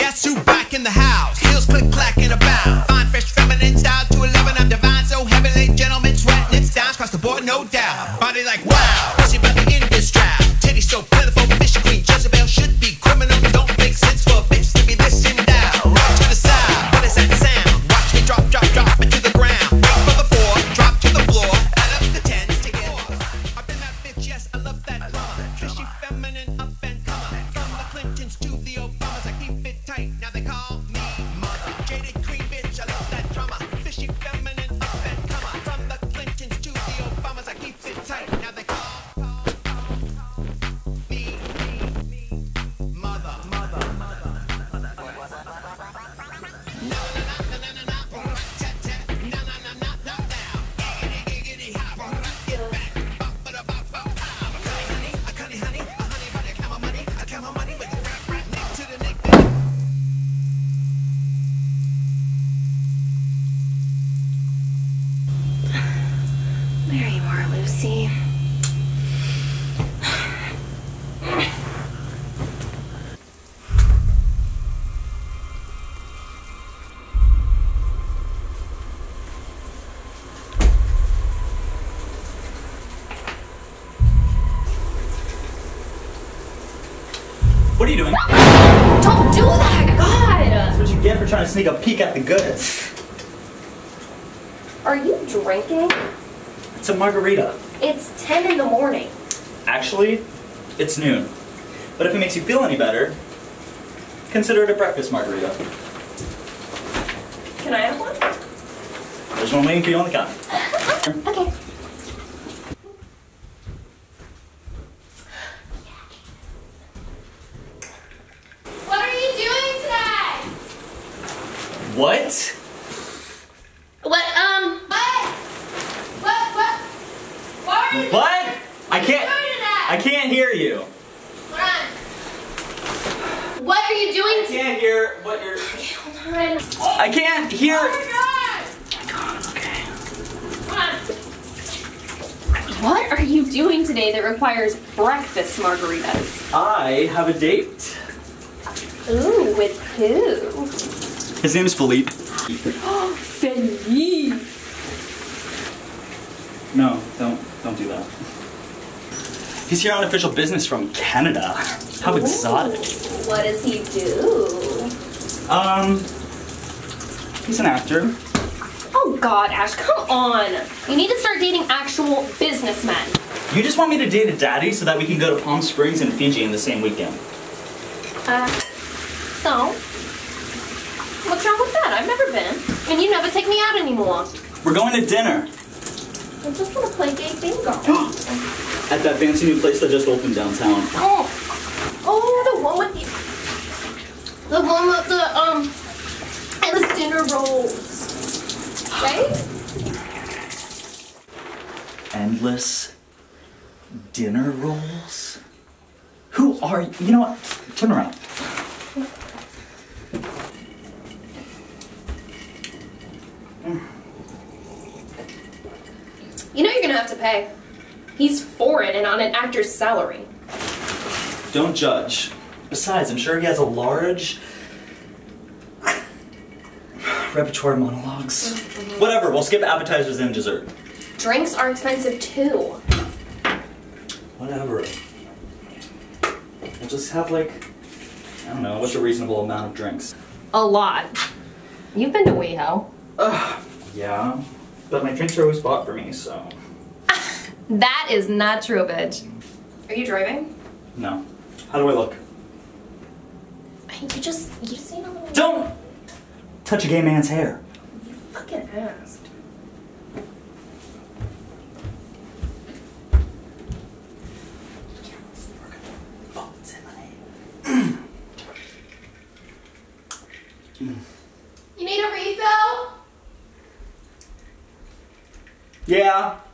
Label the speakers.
Speaker 1: Guess who back in the house? Heels click clack in a bound. Fine, fresh, feminine style to 11. I'm divine, so heavenly, gentlemen, sweat nips down across the board, no doubt. Body like wow, she about to end this drought. Titty so plentiful, fishy queen Jezebel should be criminal. Don't make sense for a bitch to be this in doubt. Rock to the side, what is that sound? Watch me drop, drop, drop it to the ground. Wait for the 4, drop to the floor. Add up the 10s to get more. I've been that bitch, yes, I love that drama. Fishy, feminine, up and coming. From the Clintons to the Obamas, I keep it tight. Now they call me mother. Jaded cream bitch, I love that drama. Fishy, feminine, up and coming. From the Clintons to the Obamas, I keep it tight. Now they call me mother.
Speaker 2: There you are, Lucy.
Speaker 3: What are you doing?
Speaker 2: Don't do that, God!
Speaker 3: That's what you get for trying to sneak a peek at the goods.
Speaker 2: Are you drinking?
Speaker 3: It's a margarita.
Speaker 2: It's 10 in the morning.
Speaker 3: Actually, it's noon. But if it makes you feel any better, consider it a breakfast margarita.
Speaker 2: Can I have one?
Speaker 3: There's one waiting for you on the counter.
Speaker 2: Okay. What are you doing today?
Speaker 3: What?
Speaker 2: What are you
Speaker 3: What? I
Speaker 2: doing today?
Speaker 3: I can't hear you.
Speaker 2: Hold on. What are you doing
Speaker 3: I can't hear what you're...
Speaker 2: Hold on.
Speaker 3: I can't hear...
Speaker 2: Oh my God!
Speaker 3: Oh my God, okay.
Speaker 2: Hold on. What are you doing today that requires breakfast margaritas?
Speaker 3: I have a date.
Speaker 2: Ooh, with who?
Speaker 3: His name is Philippe.
Speaker 2: Oh, Philippe!
Speaker 3: No, don't do that. He's here on official business from Canada. How exotic.
Speaker 2: What does he do?
Speaker 3: He's an actor.
Speaker 2: Oh God, Ash, come on! You need to start dating actual businessmen.
Speaker 3: You just want me to date a daddy so that we can go to Palm Springs and Fiji in the same weekend.
Speaker 2: So? What's wrong with that? I've never been. And you never take me out anymore.
Speaker 3: We're going to dinner.
Speaker 2: I just want to play gay bingo.
Speaker 3: At that fancy new place that just opened downtown.
Speaker 2: Oh, the one with the endless dinner rolls. Right?
Speaker 3: Endless dinner rolls? Who are you? You know what? Turn around.
Speaker 2: You know you're gonna have to pay. He's foreign and on an actor's salary.
Speaker 3: Don't judge. Besides, I'm sure he has a large repertoire of monologues. Whatever, we'll skip appetizers and dessert.
Speaker 2: Drinks are expensive too.
Speaker 3: Whatever. We'll just have like, I don't know, what's a reasonable amount of drinks?
Speaker 2: A lot. You've been to WeHo.
Speaker 3: Yeah. But my drinks are always bought for me, so...
Speaker 2: That is not true, bitch. Are you driving?
Speaker 3: No. How do I look?
Speaker 2: You just you know.
Speaker 3: Don't touch a gay man's hair.
Speaker 2: You fucking asked.
Speaker 3: Oh, it's in my name.
Speaker 2: You need a refill?
Speaker 3: Yeah.